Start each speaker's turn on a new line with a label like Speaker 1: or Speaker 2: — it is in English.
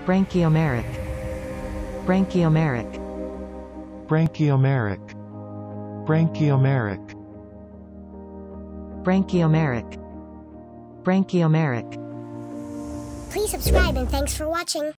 Speaker 1: branchiomeric, branchiomeric,
Speaker 2: branchiomeric, branchiomeric,
Speaker 1: branchiomeric, branchiomeric.
Speaker 3: Please subscribe and thanks for watching.